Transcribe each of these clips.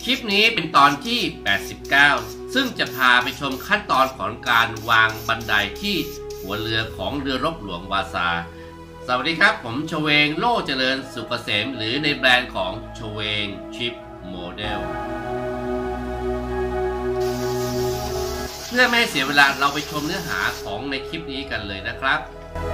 คลิปนี้เป็นตอนที่ 89 ซึ่งจะพาไปชมขั้นตอนของการวางบันไดที่หัวเรือของเรือรบหลวงวาซาสวัสดีครับผมชเวงโล่เจริญสุกเกษมหรือในแบรนด์ของชเวงชิปโมเดลเพื่อไม่ให้เสียเวลาเราไปชมเนื้อหาของในคลิปนี้กันเลยนะครับ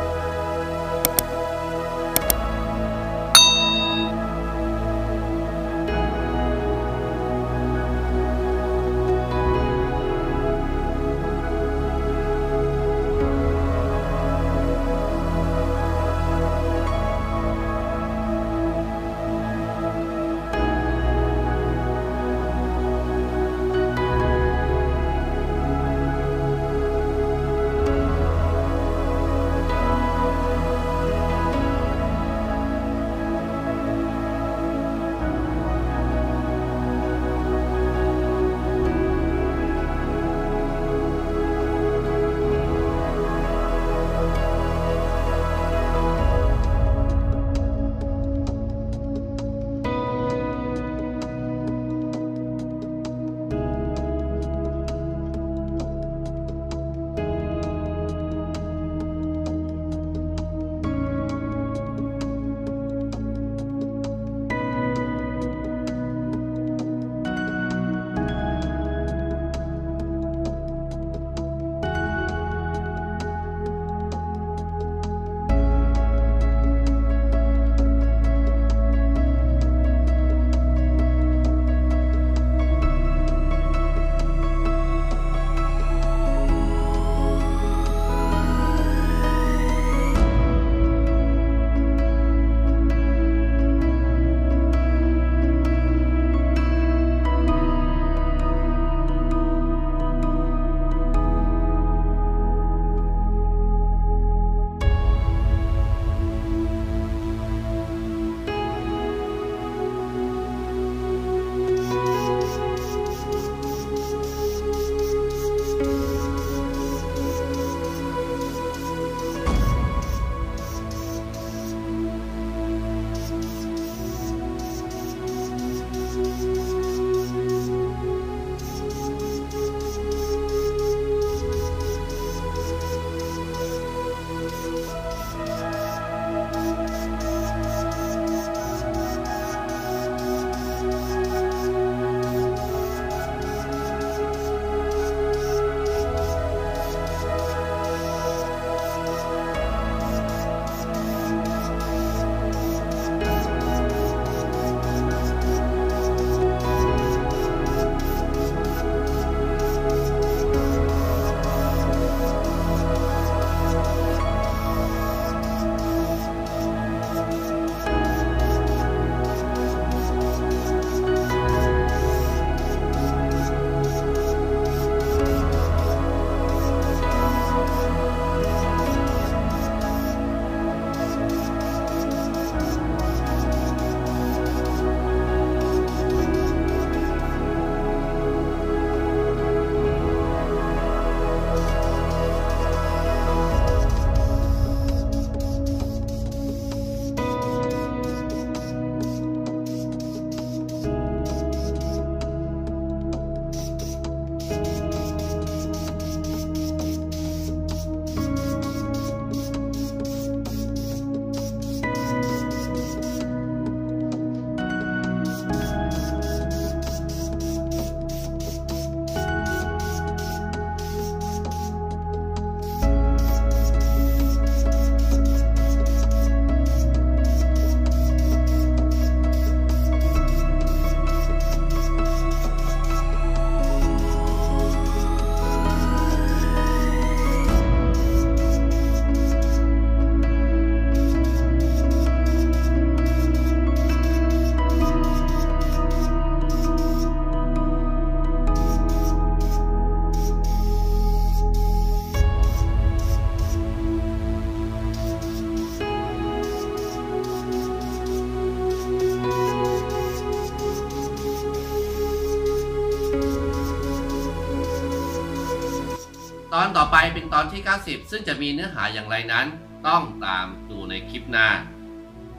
ตอนต่อไปเป็นตอนที่ 90 ซึ่งจะมีเนื้อหาอย่างไรนั้นต้องตามดูในคลิปหน้า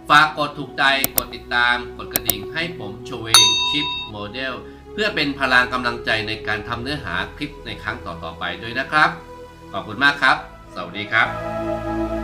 ฝากกดถูกใจกดติดตามกดกระดิ่งให้ผมโชเวงชิปโมเดลเพื่อเป็นพลังกำลังใจในการทำเนื้อหาคลิปในครั้งต่อๆไปด้วยนะครับขอบคุณมากครับสวัสดีครับ